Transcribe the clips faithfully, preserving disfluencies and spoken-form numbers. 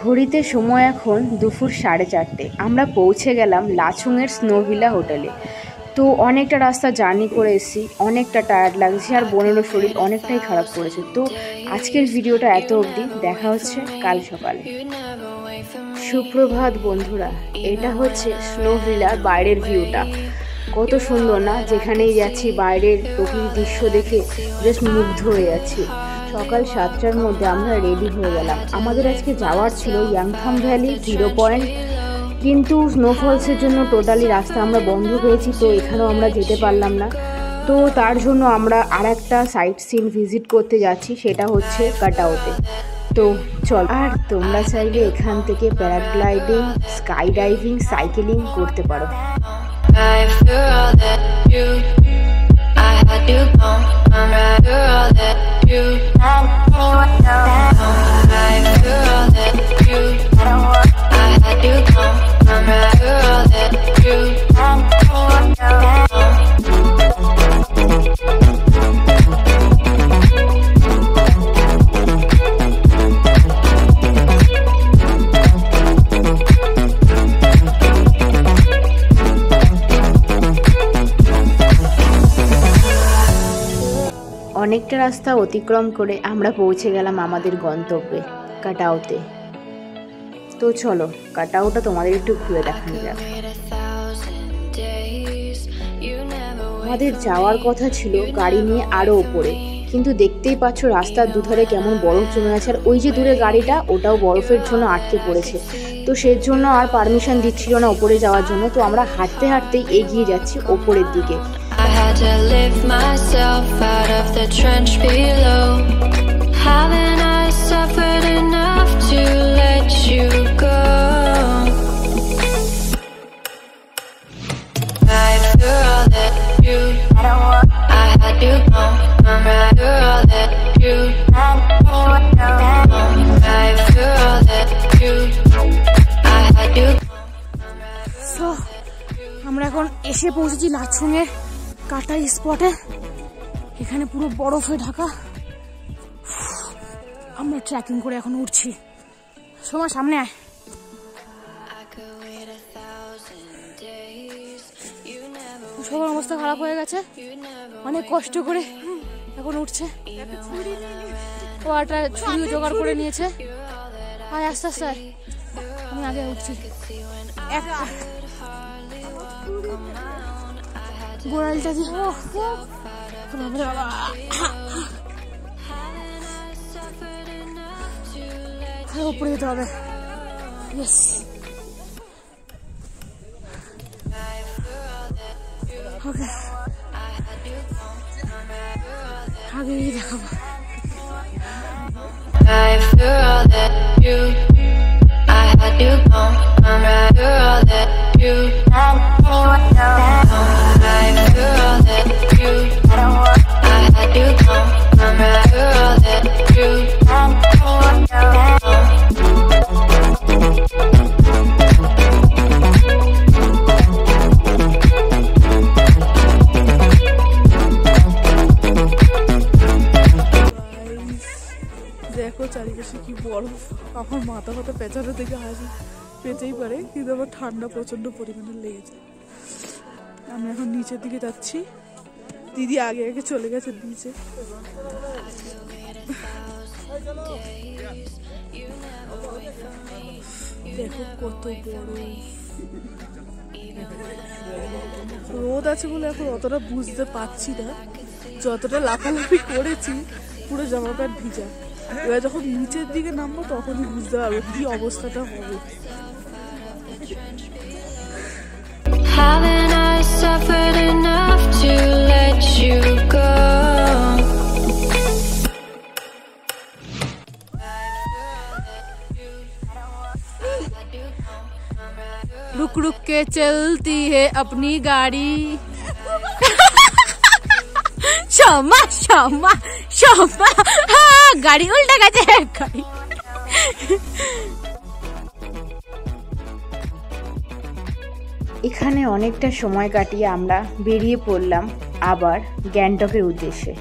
ঘড়িতে সময় এখন দুপুর সাড়ে চারটে। আমরা পৌঁছে গেলাম লাচুংয়ের স্নো ভিলা হোটেলে। তো অনেকটা রাস্তা জার্নি করে এসেছি, অনেকটা টায়ার্ড লাগছে আর বোনেরও শরীর অনেকটাই খারাপ করেছে। তো আজকের ভিডিওটা এত অবধি, দেখা হচ্ছে কাল সকালে। সুপ্রভাত বন্ধুরা, এটা হচ্ছে স্নো ভিলার বাইরের ভিউটা। কত সুন্দর না, যেখানেই যাচ্ছি বাইরের প্রকৃতির দৃশ্য দেখে জাস্ট মুগ্ধ হয়ে যাচ্ছি। সকাল সাতটার মধ্যে আমরা রেডি হয়ে গেলাম। আমাদের আজকে যাওয়ার ছিল ইয়াংথাম ভ্যালি জিরো পয়েন্ট, কিন্তু স্নোফলসের জন্য টোটালি রাস্তা আমরা বন্ধ পেয়েছি, তো এখানেও আমরা যেতে পারলাম না। তো তার জন্য আমরা আর একটা সাইট সিন ভিজিট করতে যাচ্ছি, সেটা হচ্ছে কাটাওতে। তো চল, আর তোমরা চাইলে এখান থেকে প্যারাগ্লাইডিং, স্কাই ডাইভিং, সাইকেলিং করতে পারো। অনেকটা রাস্তা অতিক্রম করে আমরা পৌঁছে গেলাম আমাদের গন্তব্যে কাটাওতে। তো চলো কাটাওটা তোমাদের একটু ঘুরে দেখানো যাক। আমাদের যাওয়ার কথা ছিল গাড়ি নিয়ে আরো উপরে, কিন্তু দেখতেই পাচ্ছ রাস্তার দুধারে কেমন বরফ জমে আছে, আর ওই যে দূরে গাড়িটা ওটাও বরফের জন্য আটকে পড়েছে। তো সেই জন্য আর পারমিশন দিচ্ছিল না ওপরে যাওয়ার জন্য। তো আমরা হাঁটতে হাঁটতেই এগিয়ে যাচ্ছি ওপরের দিকে। To lift myself out of the trench below. Haven't I suffered enough to let you go? After all that you, I had to go. After all that you, after all that you, I had to go. So, আমরা এখন এসে পৌঁছেছি লাচুংয়ের কাটাই স্পটে। এখানে পুরো বরফে ঢাকা। আমরা ট্রেকিং করে এখন উঠছি। সময় সামনে আয়। সবার অবস্থা খারাপ হয়ে গেছে, অনেক কষ্ট করে এখন উঠছে। ও একটা ছুরি জোগাড় করে নিয়েছে। আয় আস্তে আস্তে, আমি আগে উঠছি। গোড়ালটা দিয়ে উপরে যেতে হবে। ইয়েস, ওকে, আগে গিয়ে দেখাবো। দেখো চারিপাশে কি বরফ। আমার মাথা ফাথা পেঁচানো থেকে হাসি পেঁচেই পারে, কিন্তু আমার ঠান্ডা প্রচন্ড পরিমাণে লেগেছে। আমি এখন নিচের দিকে যাচ্ছি, দিদি আগে আগে চলে গেছে নিচে। দেখো কত বড় রোদ আছে বলে এখন অতটা বুঝতে পারছি না, যতটা লাফালাফি করেছি পুরো জামা প্যান্ট ভিজা। এবার যখন নিচের দিকে নামবো তখনই বুঝতে পারবো কি অবস্থাটা হবে। Haven't I suffered enough to let you go? रुक रुक के चलती है अपनी गाड़ी। क्षमा क्षमा क्षमा, গাড়ি উল্টে গেছে। গাড়ি এখানে অনেকটা সময় কাটিয়ে আমরা বেরিয়ে পড়লাম আবার গ্যাংটকের উদ্দেশ্যে।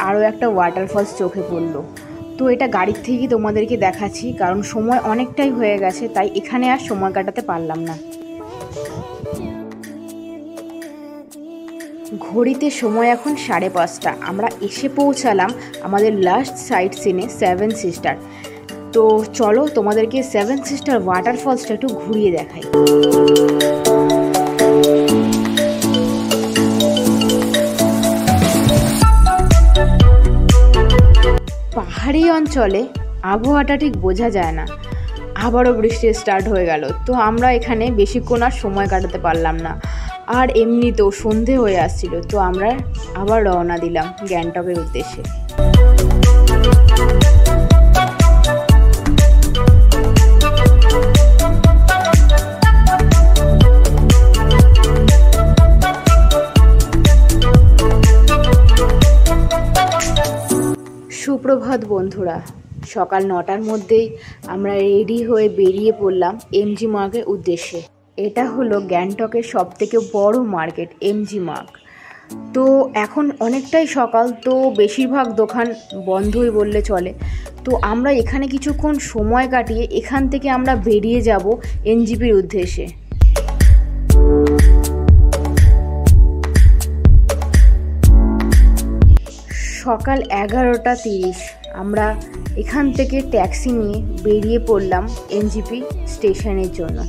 আরও একটা ওয়াটারফলস চোখে পড়লো। তো এটা গাড়ির থেকেই তোমাদেরকে দেখাচ্ছি, কারণ সময় অনেকটাই হয়ে গেছে, তাই এখানে আর সময় কাটাতে পারলাম না। ঘড়িতে সময় এখন সাড়ে পাঁচটা। আমরা এসে পৌঁছালাম আমাদের last sightseeing seven sister. তো চলো তোমাদেরকে সেভেন সিস্টার ওয়াটারফলসটা একটু ঘুরিয়ে দেখাই। পাহাড়ি অঞ্চলে আবহাওয়াটা ঠিক বোঝা যায় না, আবারও বৃষ্টি স্টার্ট হয়ে গেল। তো আমরা এখানে বেশিক্ষণ আর সময় কাটাতে পারলাম না, আর এমনিতেও সন্ধে হয়ে আসছিল। তো আমরা আবার রওনা দিলাম গ্যাংটকের উদ্দেশ্যে। সুপ্রভাত বন্ধুরা, সকাল নটার মধ্যেই আমরা রেডি হয়ে বেরিয়ে পড়লাম এমজি মার্গের উদ্দেশ্যে। এটা হলো গ্যাংটকের সব থেকে বড় মার্কেট এমজি মার্গ। তো এখন অনেকটাই সকাল, তো বেশিরভাগ দোকান বন্ধই বললে চলে। তো আমরা এখানে কিছুক্ষণ সময় কাটিয়ে এখান থেকে আমরা বেরিয়ে যাব এনজিপির উদ্দেশ্যে। সকাল এগারোটা তিরিশ আমরা এখান থেকে ট্যাক্সি নিয়ে বেরিয়ে পড়লাম এনজিপি স্টেশনের জন্য।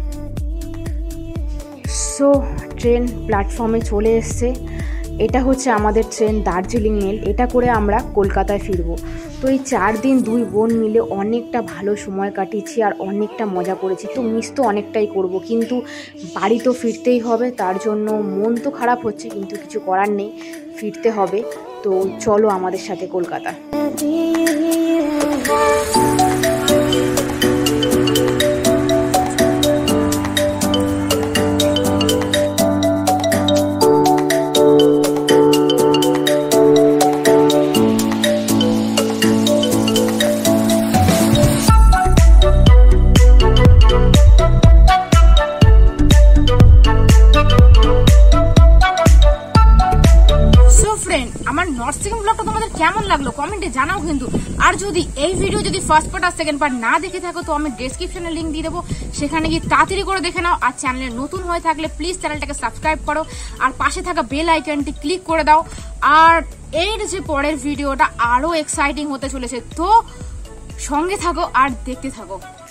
সো ট্রেন প্ল্যাটফর্মে চলে এসছে। এটা হচ্ছে আমাদের ট্রেন দার্জিলিং মেল। এটা করে আমরা কলকাতায় ফিরবো। তো এই চার দিন দুই বোন মিলে অনেকটা ভালো সময় কাটিয়েছি আর অনেকটা মজা করেছি। তো মিস তো অনেকটাই করব, কিন্তু বাড়ি তো ফিরতেই হবে। তার জন্য মন তো খারাপ হচ্ছে, কিন্তু কিছু করার নেই, ফিরতে হবে। তো চলো আমাদের সাথে কলকাতা। আমার নর্থ সিকিম ব্লগটা তোমাদের কেমন লাগলো কমেন্টে জানাও কিন্তু। আর যদি এই ভিডিও যদি ফার্স্ট পার্ট আর সেকেন্ড পার্ট না দেখে থাকো তো আমি ডেসক্রিপশনে লিংক দিয়ে দেবো, সেখানে গিয়ে তাড়াতাড়ি করে দেখে নাও। আর চ্যানেলে নতুন হয়ে থাকলে প্লিজ চ্যানেলটাকে সাবস্ক্রাইব করো আর পাশে থাকা বেল আইকনটি ক্লিক করে দাও। আর এর যে পরের ভিডিওটা আরো এক্সাইটিং হতে চলেছে, তো সঙ্গে থাকো আর দেখতে থাকো।